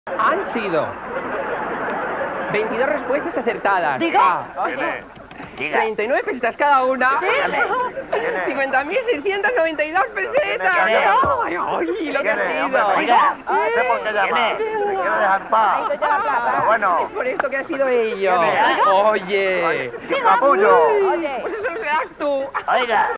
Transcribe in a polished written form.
Han sido 22 respuestas acertadas. Diga. Diga. 39 pesetas cada una. Dígame. 50.692 pesetas. ¿Quién es? ¡Ay, ay, lo que ha sido! Oiga, Ay, ¿usted por qué llama? ¿quién es? ¿Me quiere dejar en paz? Pero bueno. Es por esto que ha sido ello. ¿Quién es? Oye. ¡Qué capullo! Pues eso lo serás tú. Oiga.